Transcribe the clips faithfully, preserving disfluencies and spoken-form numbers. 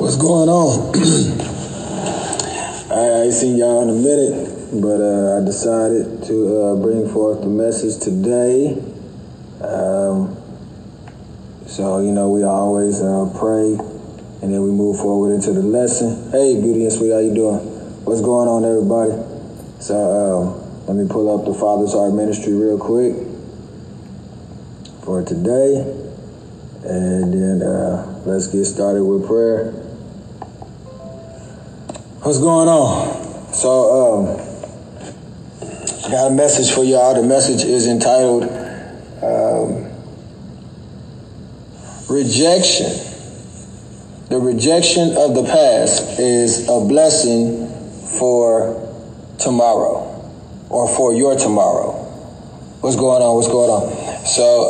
What's going on? I ain't seen y'all in a minute, but uh, I decided to uh, bring forth the message today. Um, so, you know, we always uh, pray, and then we move forward into the lesson. Hey, Beauty and Sweet, how you doing? What's going on, everybody? So, um, let me pull up the Father's Heart Ministry real quick for today, and then uh, let's get started with prayer. What's going on? So, um, I got a message for y'all. The message is entitled um, Rejection. The rejection of the past is a blessing for tomorrow, or for your tomorrow. What's going on? What's going on? So,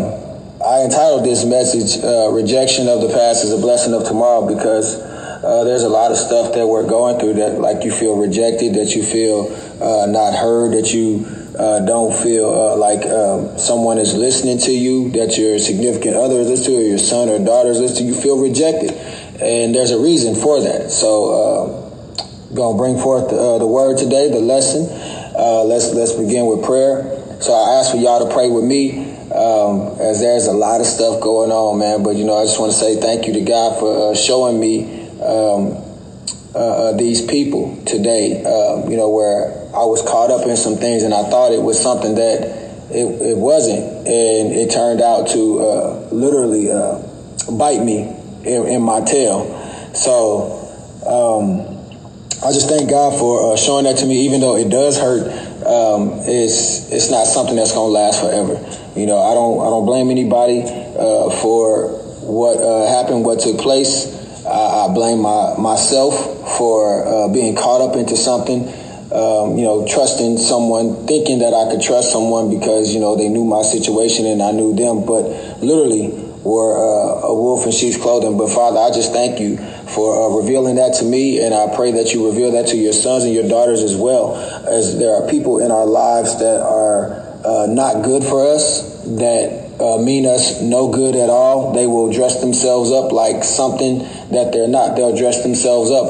um, I entitled this message, uh, Rejection of the Past is a Blessing of Tomorrow, because Uh, there's a lot of stuff that we're going through that, like, you feel rejected, that you feel uh, not heard, that you uh, don't feel uh, like um, someone is listening to you, that your significant other is listening to, or your son or daughter is listening to you. You feel rejected, and there's a reason for that. So, uh, gonna bring forth the, uh, the word today, the lesson. Uh, let's let's begin with prayer. So I ask for y'all to pray with me. Um, as there's a lot of stuff going on, man. But, you know, I just want to say thank you to God for uh, showing me Um, uh, uh, these people today, uh, you know, where I was caught up in some things and I thought it was something that it, it wasn't. And it turned out to uh, literally uh, bite me in, in my tail. So um, I just thank God for uh, showing that to me, even though it does hurt. Um, it's it's not something that's going to last forever. You know, I don't I don't blame anybody uh, for what uh, happened, what took place. I, I blame my, myself for uh, being caught up into something, um, you know, trusting someone, thinking that I could trust someone because, you know, they knew my situation and I knew them, but literally were uh, a wolf in sheep's clothing. But Father, I just thank you for uh, revealing that to me, and I pray that you reveal that to your sons and your daughters as well, as there are people in our lives that are uh, not good for us, that Uh, mean us no good at all. They will dress themselves up like something that they're not. They'll dress themselves up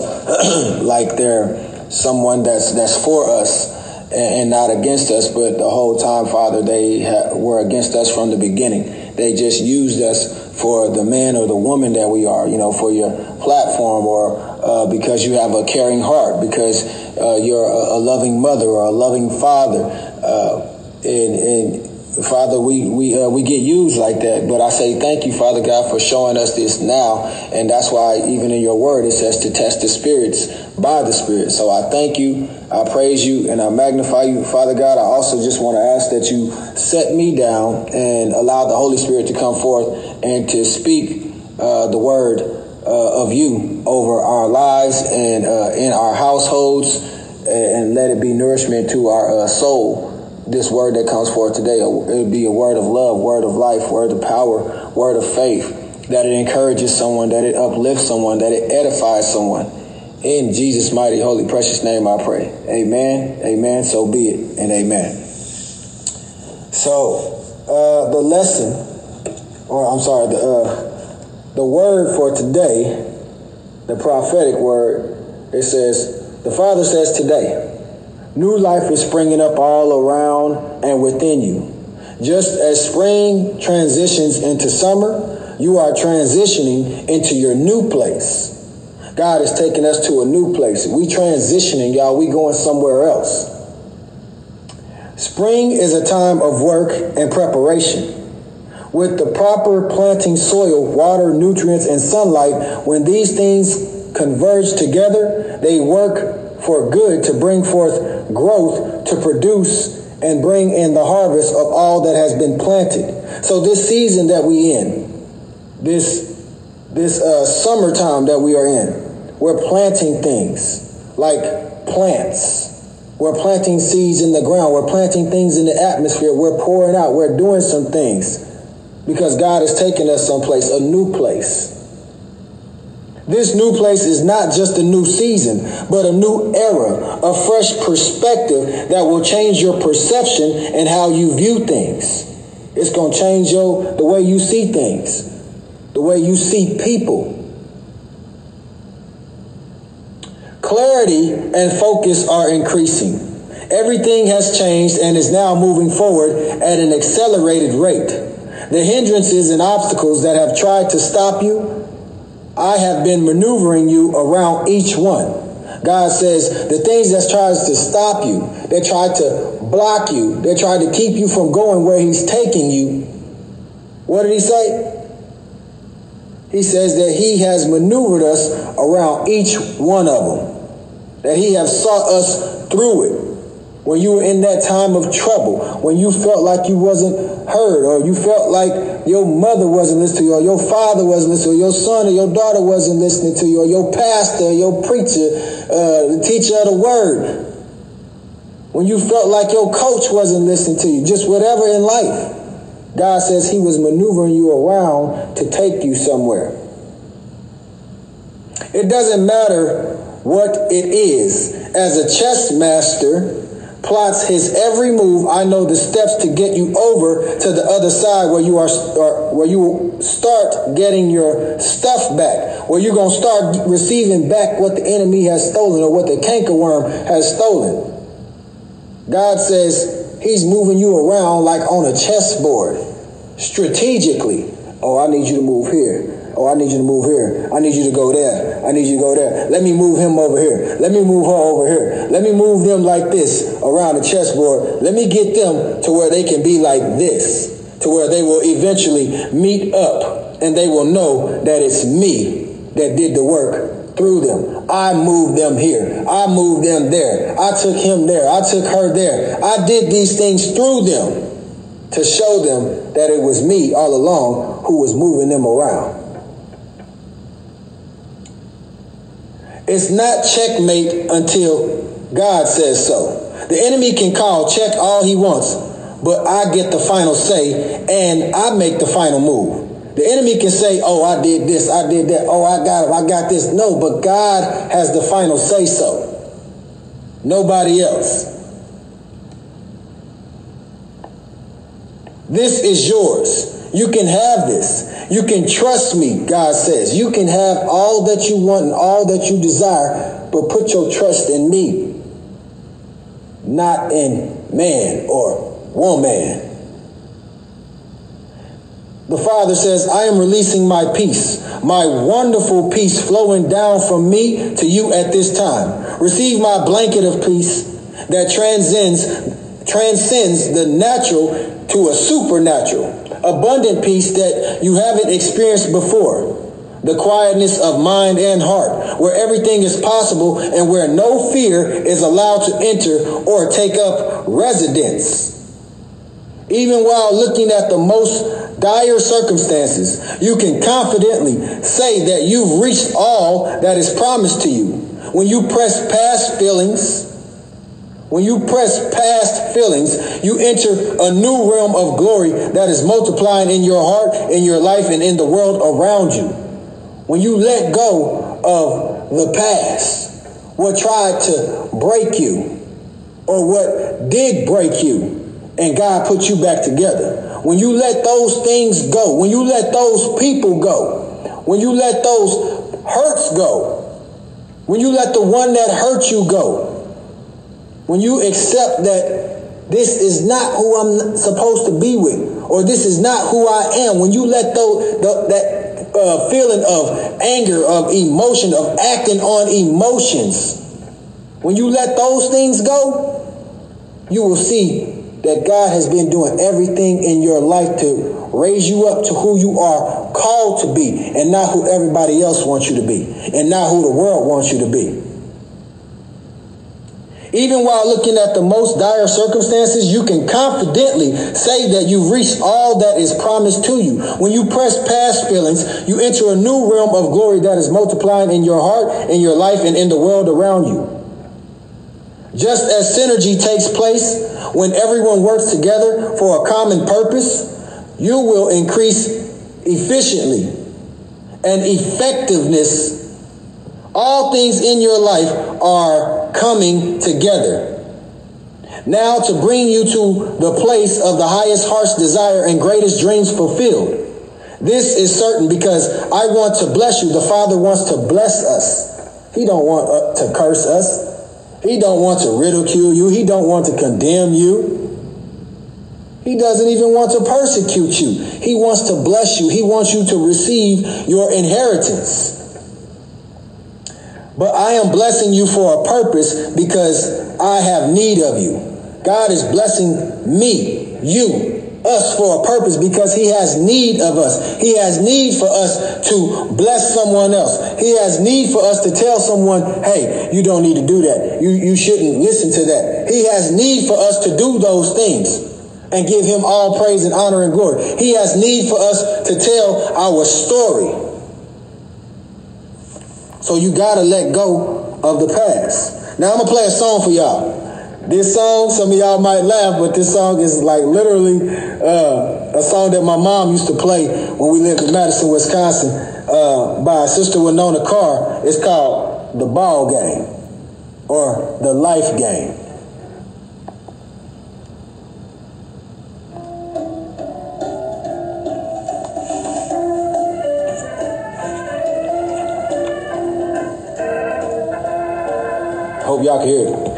like they're someone that's that's for us and, and not against us. But the whole time, Father, they ha- were against us from the beginning. They just used us for the man or the woman that we are, you know, for your platform, or uh, because you have a caring heart, because uh, you're a, a loving mother or a loving father, uh, and and Father, we we uh, we get used like that, but I say thank you, Father God, for showing us this now, and that's why even in your word it says to test the spirits by the Spirit. So I thank you, I praise you, and I magnify you, Father God. I also just want to ask that you set me down and allow the Holy Spirit to come forth and to speak uh, the word uh, of you over our lives and uh, in our households, and let it be nourishment to our uh, soul. This word that comes forth today, it would be a word of love, word of life, word of power, word of faith, that it encourages someone, that it uplifts someone, that it edifies someone. In Jesus' mighty, holy, precious name I pray. Amen, amen, so be it, and amen. So, uh, the lesson, or I'm sorry, the, uh, the word for today, the prophetic word, it says, the Father says today, new life is springing up all around and within you. Just as spring transitions into summer, you are transitioning into your new place. God is taking us to a new place. We transitioning, y'all. We going somewhere else. Spring is a time of work and preparation. With the proper planting soil, water, nutrients, and sunlight, when these things converge together, they work for good to bring forth growth, to produce and bring in the harvest of all that has been planted. So this season that we in, this this uh, summertime that we are in, we're planting things like plants. We're planting seeds in the ground. We're planting things in the atmosphere. We're pouring out. We're doing some things because God has taken us someplace, a new place. This new place is not just a new season, but a new era, a fresh perspective that will change your perception and how you view things. It's going to change your the way you see things, the way you see people. clarity and focus are increasing. Everything has changed and is now moving forward at an accelerated rate. The hindrances and obstacles that have tried to stop you, I have been maneuvering you around each one. God says the things that tries to stop you, that try to block you, that try to keep you from going where he's taking you. What did he say? He says that he has maneuvered us around each one of them. That he has sought us through it. When you were in that time of trouble, when you felt like you wasn't heard, or you felt like your mother wasn't listening to you, or your father wasn't listening to you, or your son or your daughter wasn't listening to you, or your pastor, your preacher, uh, the teacher of the word. When you felt like your coach wasn't listening to you, just whatever in life. God says he was maneuvering you around to take you somewhere. It doesn't matter what it is. As a chess master plots his every move, I know the steps to get you over to the other side where you are, or where you start getting your stuff back, where you're going to start receiving back what the enemy has stolen or what the cankerworm has stolen. God says he's moving you around like on a chessboard, strategically. Oh, I need you to move here. Oh, I need you to move here. I need you to go there. I need you to go there. Let me move him over here. Let me move her over here. Let me move them like this around the chessboard. Let me get them to where they can be like this, to where they will eventually meet up and they will know that it's me that did the work through them. I moved them here. I moved them there. I took him there. I took her there. I did these things through them to show them that it was me all along who was moving them around. It's not checkmate until God says so. The enemy can call check all he wants, but I get the final say and I make the final move. The enemy can say, oh, I did this, I did that, oh, I got him, I got this. No, but God has the final say so. Nobody else. This is yours. You can have this. You can trust me, God says. You can have all that you want and all that you desire, but put your trust in me, not in man or woman. The Father says, I am releasing my peace, my wonderful peace flowing down from me to you at this time. Receive my blanket of peace that transcends, transcends the natural to a supernatural, abundant peace that you haven't experienced before. The quietness of mind and heart, where everything is possible and where no fear is allowed to enter or take up residence. Even while looking at the most dire circumstances, you can confidently say that you've reached all that is promised to you. When you press past feelings, When you press past feelings, you enter a new realm of glory that is multiplying in your heart, in your life, and in the world around you. When you let go of the past, what tried to break you or what did break you, and God put you back together. When you let those things go, when you let those people go, when you let those hurts go, when you let the one that hurt you go, when you accept that this is not who I'm supposed to be with, or this is not who I am, when you let those, the, that uh, feeling of anger, of emotion, of acting on emotions, when you let those things go, you will see that God has been doing everything in your life to raise you up to who you are called to be, and not who everybody else wants you to be, and not who the world wants you to be. Even while looking at the most dire circumstances, you can confidently say that you've reached all that is promised to you. When you press past feelings, you enter a new realm of glory that is multiplying in your heart, in your life, and in the world around you. Just as synergy takes place when everyone works together for a common purpose, you will increase efficiently and effectiveness. All things in your life are coming together now to bring you to the place of the highest heart's desire and greatest dreams fulfilled. This is certain because I want to bless you. The Father wants to bless us. He don't want uh, to curse us. He don't want to ridicule you. He don't want to condemn you. He doesn't even want to persecute you. He wants to bless you. He wants you to receive your inheritance. But I am blessing you for a purpose because I have need of you. God is blessing me, you, us for a purpose because he has need of us. He has need for us to bless someone else. He has need for us to tell someone, hey, you don't need to do that. You, you shouldn't listen to that. He has need for us to do those things and give him all praise and honor and glory. He has need for us to tell our story. So you got to let go of the past. Now I'm going to play a song for y'all. This song, some of y'all might laugh, but this song is like literally uh, a song that my mom used to play when we lived in Madison, Wisconsin, uh, by Sister Winona Carr. It's called The Ball Game or The Life Game. Hope y'all can hear it.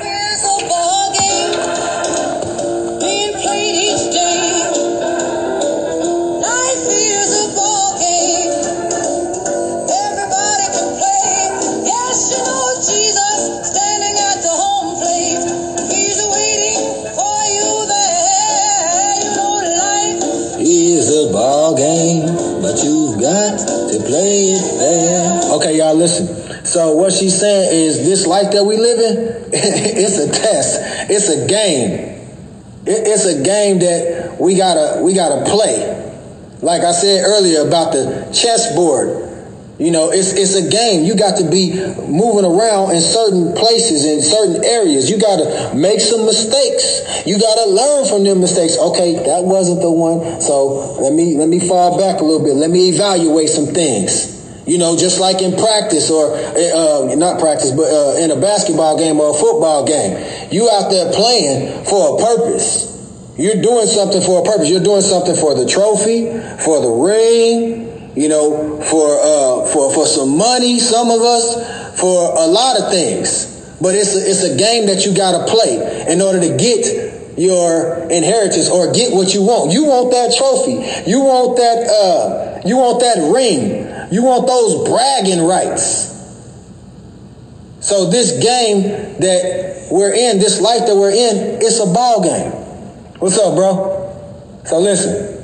Ball game, but you've got to play it fair. Okay, y'all listen. So what she's saying is this life that we live in, it's a test. It's a game. It, it's a game that we gotta we gotta play. Like I said earlier about the chessboard. You know, it's it's a game. You got to be moving around in certain places, in certain areas. You got to make some mistakes. You got to learn from them mistakes. Okay, that wasn't the one. So let me let me fall back a little bit. Let me evaluate some things. You know, just like in practice or uh, not practice, but uh, in a basketball game or a football game. You out there playing for a purpose. You're doing something for a purpose. You're doing something for the trophy, for the ring. You know, for uh, for for some money, some of us, for a lot of things. But it's a, it's a game that you got to play in order to get your inheritance or get what you want. You want that trophy. You want that. Uh, you want that ring. You want those bragging rights. So this game that we're in, this life that we're in, it's a ball game. What's up, bro? So listen.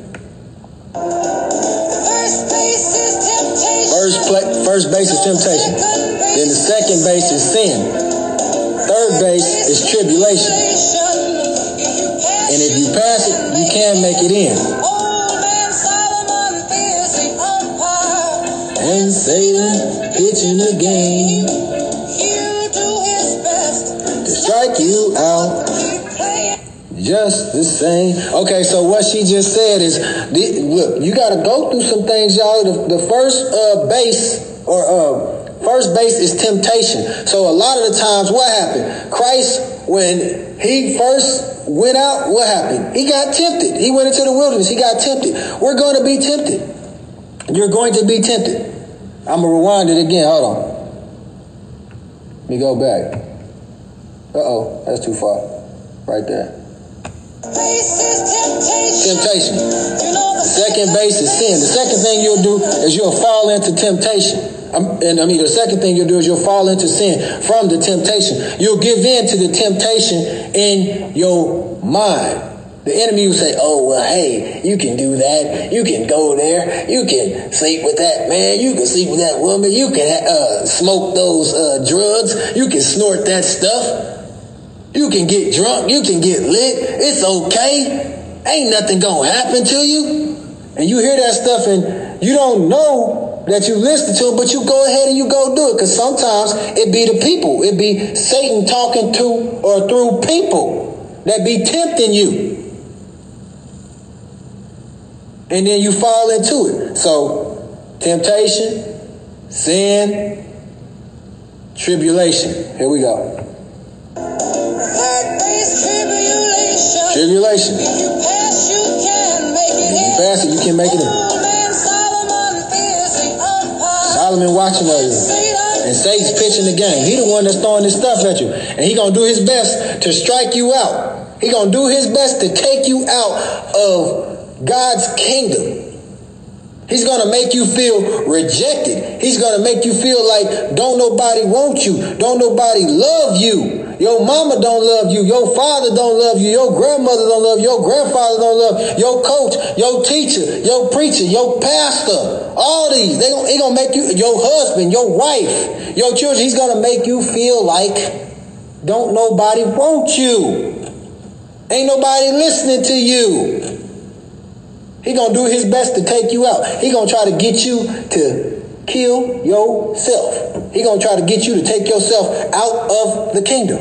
First, play, first base is temptation. Then the second base is sin. Third base is tribulation. And if you pass it, you can make it in. And Satan pitching a game to strike you out. Just the same. Okay, so what she just said is, look, you got to go through some things, y'all. The, the first uh, base or uh, first base is temptation. So a lot of the times, what happened? Christ, when he first went out, what happened? He got tempted. He went into the wilderness. He got tempted. We're going to be tempted. You're going to be tempted. I'm going to rewind it again. Hold on. Let me go back. Uh-oh, that's too far. Right there. Temptation. The second base is sin. The second thing you'll do is you'll fall into temptation. And I mean, the second thing you'll do is you'll fall into sin from the temptation. You'll give in to the temptation in your mind. The enemy will say, oh, well, hey, you can do that. You can go there. You can sleep with that man. You can sleep with that woman. You can uh, smoke those uh, drugs. You can snort that stuff. You can get drunk. You can get lit. It's okay. Ain't nothing gonna happen to you. And you hear that stuff and you don't know that you listen to it, but you go ahead and you go do it. Because sometimes it be the people. It be Satan talking to or through people that be tempting you. And then you fall into it. So temptation, sin, tribulation. Here we go. Tribulation. If you pass, you can make it. If you pass it, you can make it in. Solomon watching over you. And Satan's pitching the game. He the one that's throwing this stuff at you. And he gonna do his best to strike you out. He gonna do his best to take you out of God's kingdom. He's going to make you feel rejected. He's going to make you feel like don't nobody want you. Don't nobody love you. Your mama don't love you. Your father don't love you. Your grandmother don't love you. Your grandfather don't love you. Your coach, your teacher, your preacher, your pastor. All these. They gonna, he going to make you, your husband, your wife, your children. He's going to make you feel like don't nobody want you. Ain't nobody listening to you. He gonna do his best to take you out. He gonna try to get you to kill yourself. He gonna try to get you to take yourself out of the kingdom.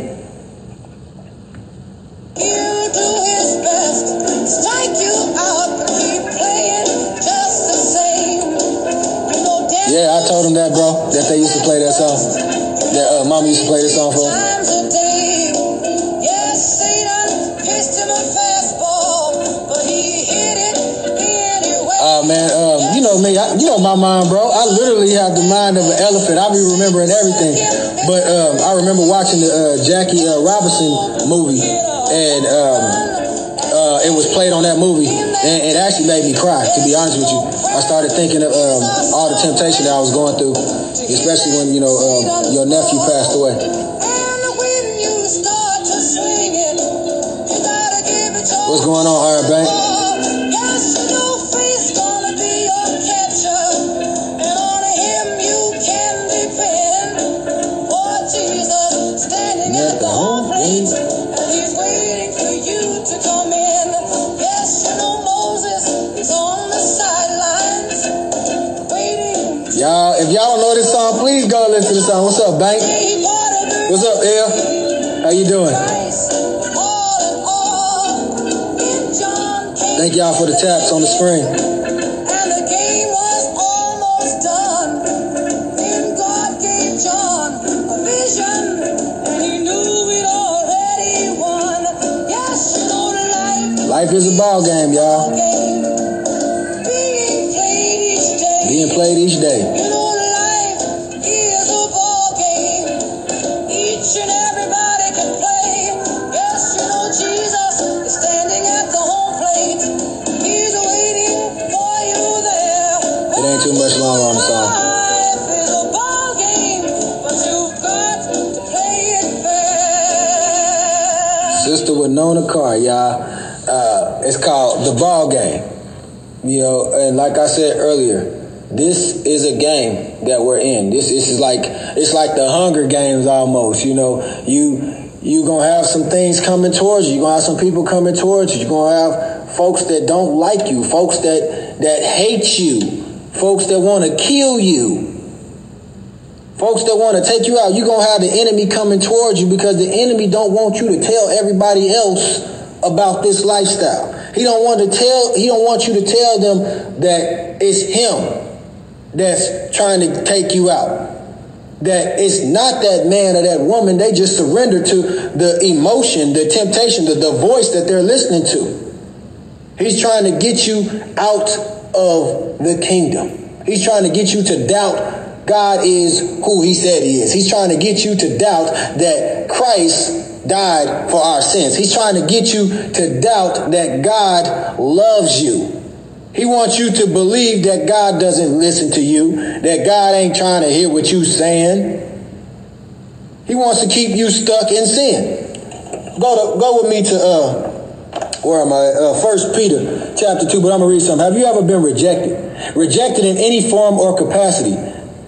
He'll do his best, strike you out, but keep playing just the same. You know, yeah, I told him that, bro, that they used to play that song. That uh, mama used to play this song for him. Uh, man, um, you know me, I, you know my mind, bro. I literally have the mind of an elephant. I be remembering everything. But um, I remember watching the uh, Jackie uh, Robinson movie, and um, uh, it was played on that movie, and it actually made me cry, to be honest with you. I started thinking of um, all the temptation that I was going through, especially when, you know, um, your nephew passed away. What's going on, Iron Bank? Y'all, if y'all don't know this song, please go listen to this song. What's up, Bank? What's up, El? How you doing? Thank y'all for the taps on the screen. And the game was almost done. Then God gave John a vision, and he knew it already won. Yes, you know life. Life is a ball game, y'all. Being played each day. Being played each day. You know life is a ball game. Each and everybody can play. Yes, you know Jesus is standing at the home plate. He's waiting for you there. It ain't too much longer on the song. Life is a ball game, but you've got to play it fair. Sister Winona Carr, y'all. Uh, it's called The Ball Game. You know, and like I said earlier, this is a game that we're in. This, this is like, it's like the Hunger Games almost, you know. You, you gonna have some things coming towards you. You're gonna have some people coming towards you. You're gonna have folks that don't like you, folks that, that hate you, folks that want to kill you, folks that want to take you out. You're gonna have the enemy coming towards you because the enemy don't want you to tell everybody else about this lifestyle. He don't want to tell, he don't want you to tell them that it's him that's trying to take you out. That it's not that man or that woman. They just surrender to the emotion, the temptation, the, the voice that they're listening to. He's trying to get you out of the kingdom. He's trying to get you to doubt God is who he said he is. He's trying to get you to doubt that Christ died for our sins. He's trying to get you to doubt that God loves you. He wants you to believe that God doesn't listen to you, that God ain't trying to hear what you're saying. He wants to keep you stuck in sin. Go to go with me to uh where am I? Uh, First Peter chapter two, but I'm gonna read something. Have you ever been rejected? Rejected in any form or capacity?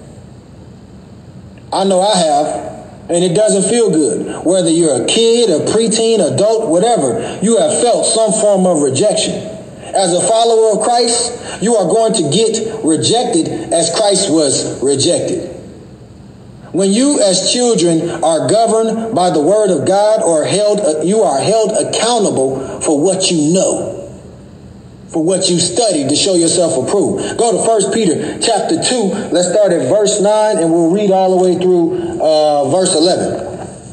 I know I have. And it doesn't feel good. Whether you're a kid, a preteen, adult, whatever, you have felt some form of rejection. As a follower of Christ, you are going to get rejected as Christ was rejected. When you as children are governed by the word of God or held, you are held accountable for what you know, for what you studied to show yourself approved. Go to First Peter chapter two. Let's start at verse nine and we'll read all the way through uh, verse eleven.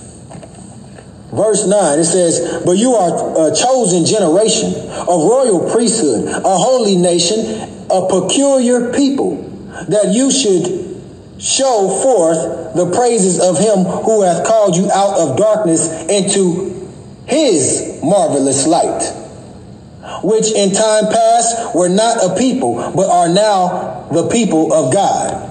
Verse nine, it says, but you are a chosen generation, a royal priesthood, a holy nation, a peculiar people, that you should show forth the praises of him who hath called you out of darkness into his marvelous light, which in time past were not a people, but are now the people of God,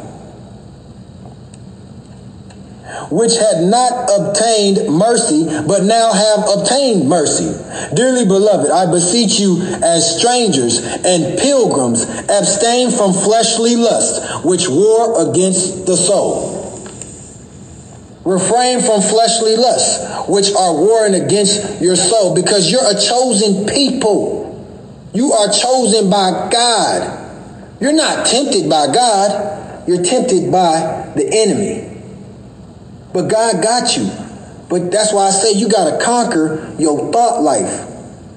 which had not obtained mercy, but now have obtained mercy. Dearly beloved, I beseech you as strangers and pilgrims, abstain from fleshly lust, which war against the soul. Refrain from fleshly lusts, which are warring against your soul, because you're a chosen people. You are chosen by God. You're not tempted by God. You're tempted by the enemy. But God got you. But that's why I say you got to conquer your thought life.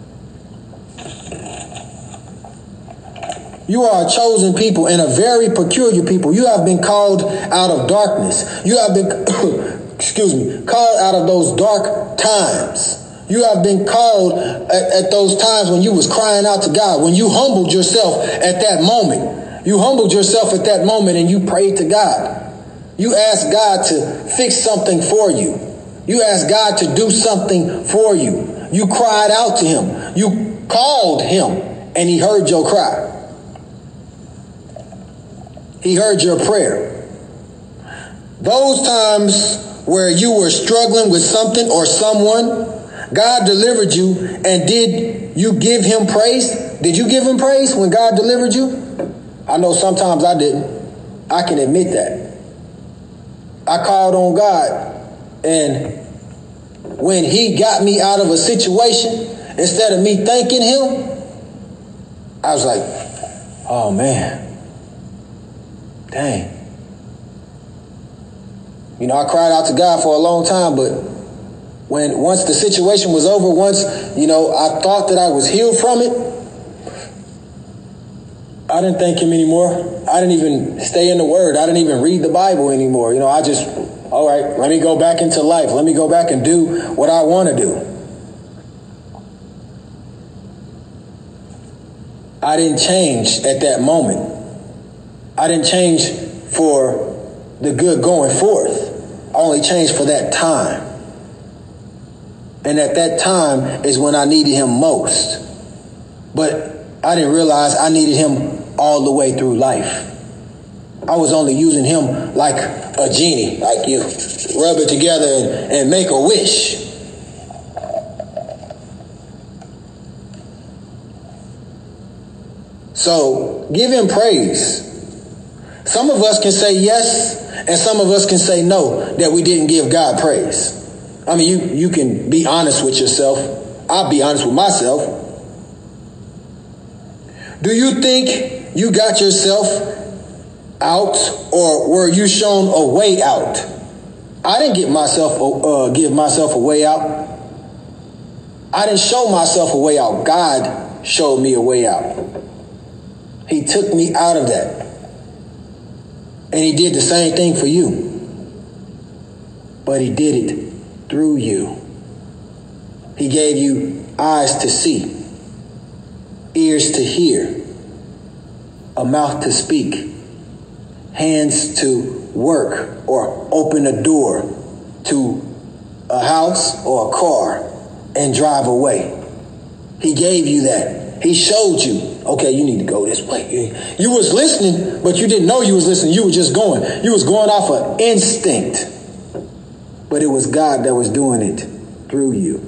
You are a chosen people and a very peculiar people. You have been called out of darkness. You have been, excuse me, called out of those dark times. You have been called at, at those times when you was crying out to God, when you humbled yourself at that moment. You humbled yourself at that moment and you prayed to God. You asked God to fix something for you. You asked God to do something for you. You cried out to him. You called him and he heard your cry. He heard your prayer. Those times where you were struggling with something or someone, God delivered you, and did you give him praise? Did you give him praise when God delivered you? I know sometimes I didn't. I can admit that. I called on God, and when he got me out of a situation, instead of me thanking him, I was like, oh man, dang. You know, I cried out to God for a long time, but when once the situation was over, once, you know, I thought that I was healed from it, I didn't thank him anymore. I didn't even stay in the word. I didn't even read the Bible anymore. You know, I just, all right, let me go back into life. Let me go back and do what I want to do. I didn't change at that moment. I didn't change for the good going forth. I only changed for that time. And at that time is when I needed him most. But I didn't realize I needed him all the way through life. I was only using him like a genie, like you rub it together and, and make a wish. So give him praise. Some of us can say yes, and some of us can say no, that we didn't give God praise. I mean, you, you can be honest with yourself. I'll be honest with myself. Do you think you got yourself out, or were you shown a way out? I didn't get myself, uh, give myself a way out. I didn't show myself a way out. God showed me a way out. He took me out of that. And he did the same thing for you. But he did it through you. He gave you eyes to see, ears to hear, a mouth to speak, hands to work or open a door to a house or a car and drive away. He gave you that. He showed you, okay, you need to go this way. You was listening, but you didn't know you was listening. You were just going. You was going off of instinct. But it was God that was doing it through you.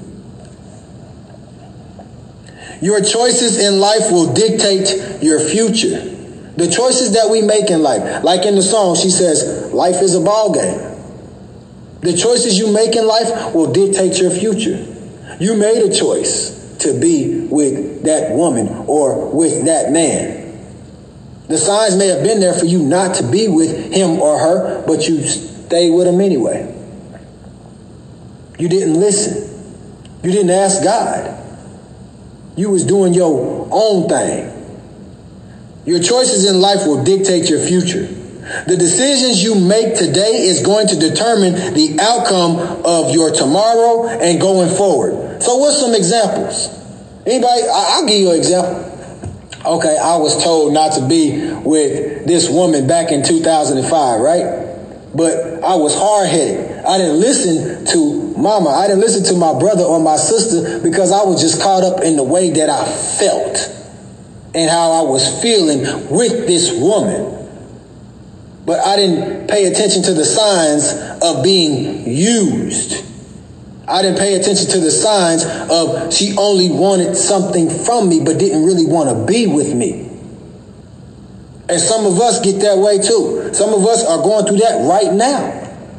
Your choices in life will dictate your future. The choices that we make in life, like in the song, she says, life is a ball game. The choices you make in life will dictate your future. You made a choice to be with that woman or with that man. The signs may have been there for you not to be with him or her, but you stayed with him anyway. You didn't listen. You didn't ask God. You was doing your own thing. Your choices in life will dictate your future. The decisions you make today is going to determine the outcome of your tomorrow and going forward. So what's some examples? Anybody? I'll give you an example. Okay, I was told not to be with this woman back in two thousand five, right? but I was hard-headed. I didn't listen to mama. I didn't listen to my brother or my sister because I was just caught up in the way that I felt and how I was feeling with this woman. But I didn't pay attention to the signs of being used. I didn't pay attention to the signs of she only wanted something from me but didn't really want to be with me. And some of us get that way too. Some of us are going through that right now.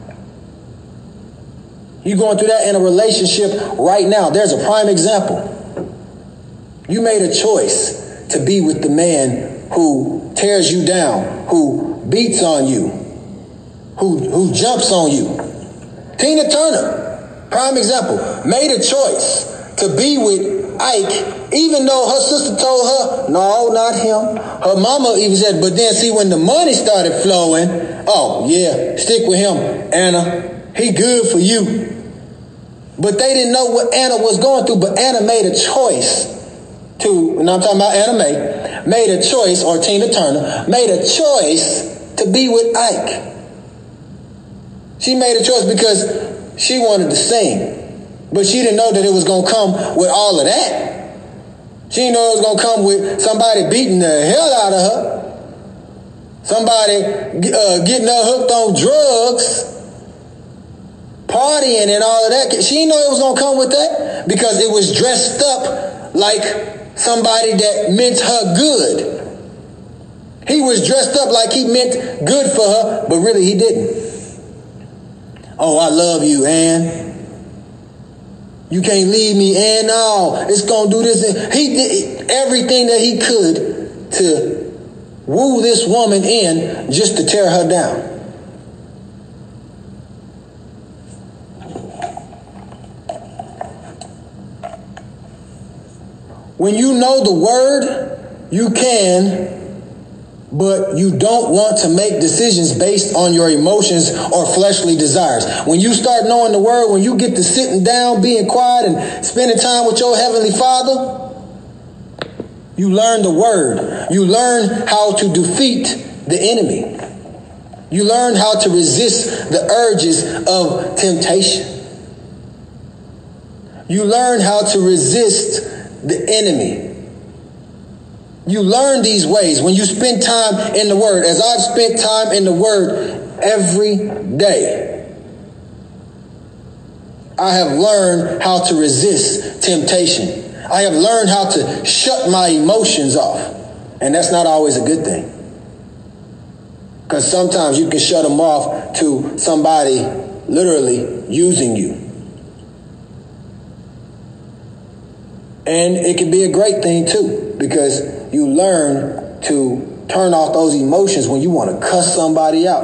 You're going through that in a relationship right now. There's a prime example. You made a choice to be with the man who tears you down, who beats on you, who, who jumps on you. Tina Turner, prime example, made a choice to be with Ike, even though her sister told her, no, not him. Her mama even said, but then see, when the money started flowing, oh yeah, stick with him, Anna. He good for you. But they didn't know what Anna was going through, but Anna made a choice to, and I'm talking about Anna Mae, made a choice, or Tina Turner, made a choice to be with Ike. She made a choice because she wanted to sing. But she didn't know that it was going to come with all of that. She didn't know it was going to come with somebody beating the hell out of her. Somebody uh, getting her hooked on drugs, partying and all of that. She didn't know it was going to come with that because it was dressed up like somebody that meant her good. He was dressed up like he meant good for her, but really he didn't. Oh, I love you, Ann. You can't leave me, and no, it's going to do this. He did everything that he could to woo this woman in just to tear her down. When you know the word, you can, but you don't want to make decisions based on your emotions or fleshly desires. When you start knowing the word, when you get to sitting down, being quiet, and spending time with your Heavenly Father, you learn the word. You learn how to defeat the enemy. You learn how to resist the urges of temptation. You learn how to resist the enemy. You learn these ways when you spend time in the Word. As I've spent time in the Word every day, I have learned how to resist temptation. I have learned how to shut my emotions off. And that's not always a good thing. Because sometimes you can shut them off to somebody literally using you. And it can be a great thing too, because you learn to turn off those emotions when you want to cuss somebody out.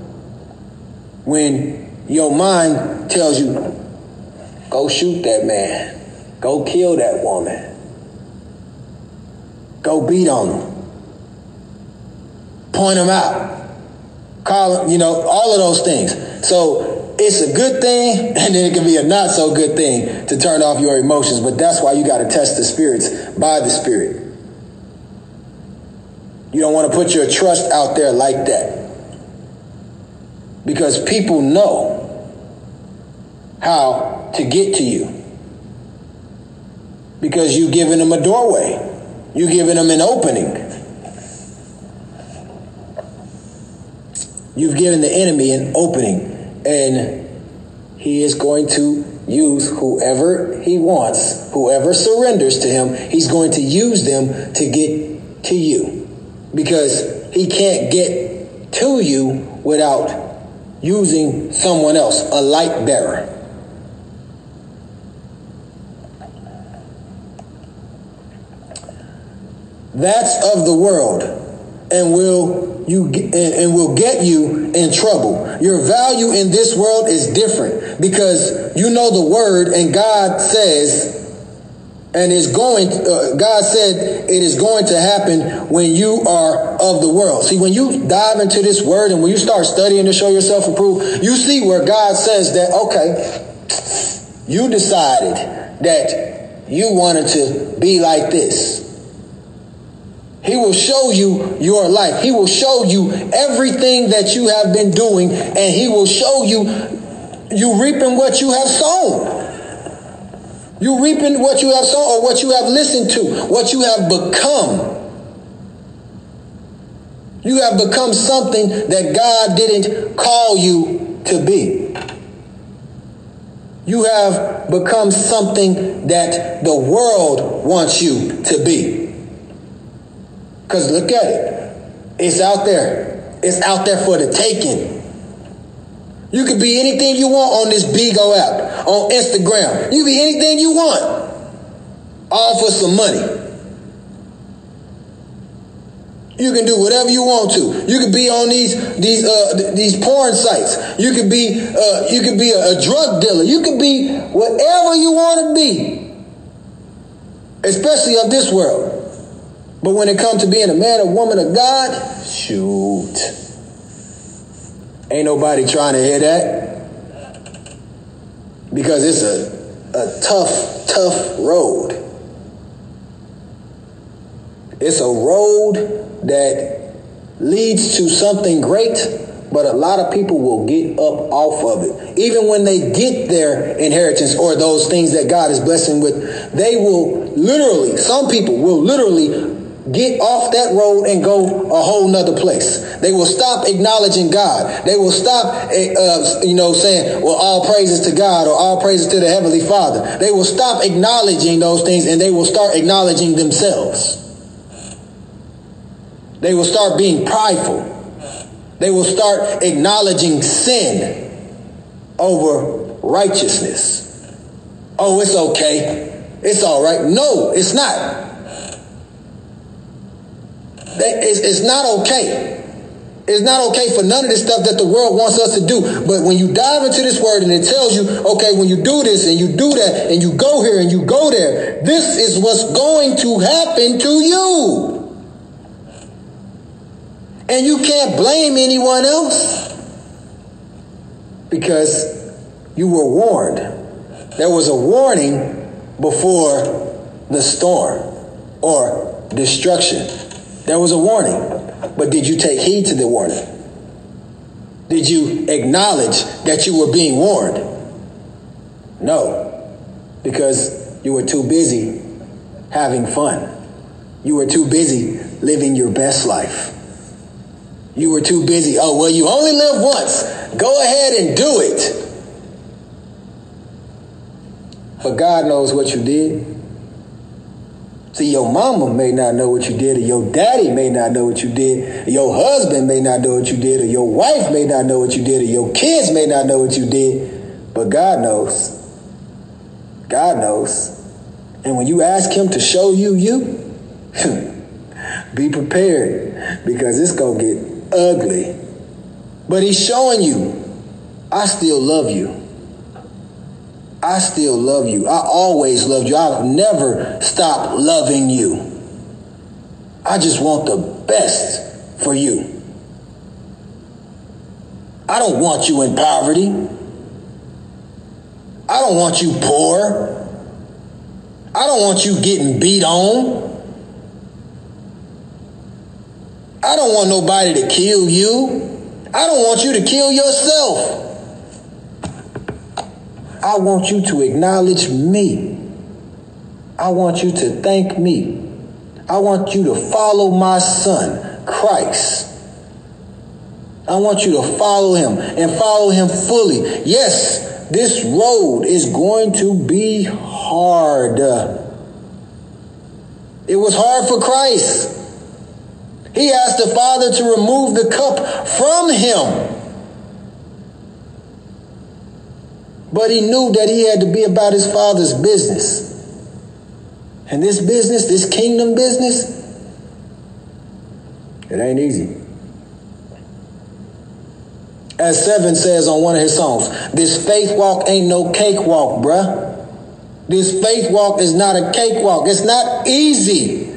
When your mind tells you, go shoot that man, go kill that woman, go beat on them, point them out, call them, you know, all of those things. So it's a good thing, and then it can be a not so good thing to turn off your emotions. But that's why you got to test the spirits by the Spirit. You don't want to put your trust out there like that, because people know how to get to you, because you've given them a doorway. You've given them an opening. You've given the enemy an opening. And he is going to use whoever he wants, whoever surrenders to him, he's going to use them to get to you. Because he can't get to you without using someone else, a light bearer. That's of the world, and will you and will get you in trouble. Your value in this world is different because you know the word, and God says, and is going. Uh, God said it is going to happen when you are of the world. See, when you dive into this word and when you start studying to show yourself approved, you see where God says that, okay, you decided that you wanted to be like this. He will show you your life. He will show you everything that you have been doing, and he will show you you reaping what you have sown. You reaping what you have sown, or what you have listened to, what you have become. You have become something that God didn't call you to be. You have become something that the world wants you to be. Because look at it. It's out there. It's out there for the taking. You could be anything you want on this Bigo app, on Instagram. You can be anything you want. All for some money. You can do whatever you want to. You could be on these these uh, these porn sites. You could be uh, you could be a, a drug dealer. You could be whatever you want to be, especially of this world. But when it comes to being a man or woman of God, shoot, ain't nobody trying to hear that, because it's a a tough tough road. It's a road that leads to something great, but a lot of people will get up off of it. Even when they get their inheritance or those things that God is blessing with, they will literally, some people will literally get off that road and go a whole nother place. They will stop acknowledging God. They will stop, uh, you know, saying, well, all praises to God or all praises to the Heavenly Father. They will stop acknowledging those things, and they will start acknowledging themselves. They will start being prideful. They will start acknowledging sin over righteousness. Oh, it's okay. It's all right. No, it's not. It's, it's not okay. It's not okay for none of this stuff that the world wants us to do. But when you dive into this word and it tells you, okay, when you do this and you do that and you go here and you go there, this is what's going to happen to you. And you can't blame anyone else, because you were warned. There was a warning before the storm or destruction. There was a warning. But did you take heed to the warning? Did you acknowledge that you were being warned? No, because you were too busy having fun. You were too busy living your best life. You were too busy. Oh, well, you only live once. Go ahead and do it. But God knows what you did. See, your mama may not know what you did, or your daddy may not know what you did, or your husband may not know what you did, or your wife may not know what you did, or your kids may not know what you did. But God knows. God knows. And when you ask him to show you you, be prepared, because it's going to get ugly. But he's showing you, I still love you. I still love you. I always loved you. I've never stopped loving you. I just want the best for you. I don't want you in poverty. I don't want you poor. I don't want you getting beat on. I don't want nobody to kill you. I don't want you to kill yourself. I want you to acknowledge me. I want you to thank me. I want you to follow my son, Christ. I want you to follow him and follow him fully. Yes, this road is going to be hard. It was hard for Christ. He asked the Father to remove the cup from him. But he knew that he had to be about his Father's business. And this business, this kingdom business, it ain't easy. As Seven says on one of his songs, this faith walk ain't no cakewalk, bruh. This faith walk is not a cakewalk. It's not easy.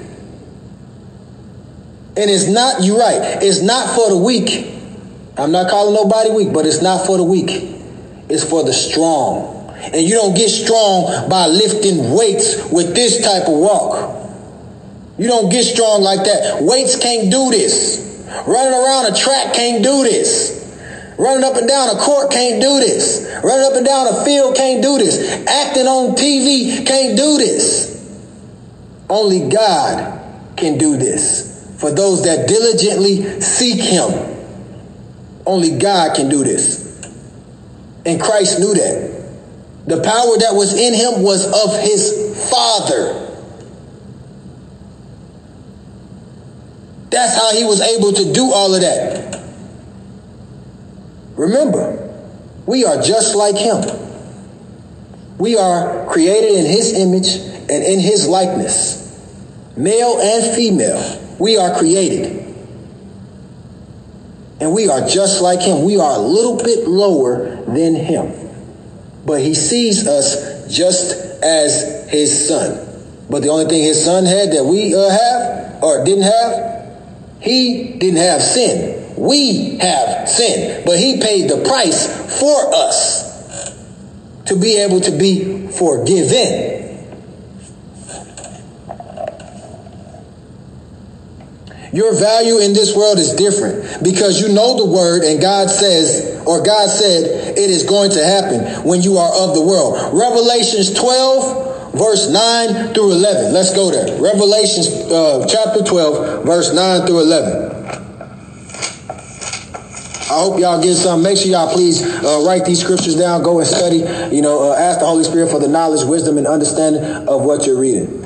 And it's not, you're right, it's not for the weak. I'm not calling nobody weak, but it's not for the weak. It's for the strong. And you don't get strong by lifting weights with this type of walk. You don't get strong like that. Weights can't do this. Running around a track can't do this. Running up and down a court can't do this. Running up and down a field can't do this. Acting on T V can't do this. Only God can do this. For those that diligently seek him, only God can do this. And Christ knew that. The power that was in him was of his Father. That's how he was able to do all of that. Remember, we are just like him. We are created in his image and in his likeness. Male and female, we are created. And we are just like him. We are a little bit lower than him. But he sees us just as his son. But the only thing his son had that we uh, have or didn't have, he didn't have sin. We have sin. But he paid the price for us to be able to be forgiven. Your value in this world is different because you know the word and God says, or God said it is going to happen when you are of the world. Revelations twelve, verse nine through eleven. Let's go there. Revelations uh, chapter twelve, verse nine through eleven. I hope y'all get some. Make sure y'all please uh, write these scriptures down. Go and study. You know, uh, ask the Holy Spirit for the knowledge, wisdom, and understanding of what you're reading.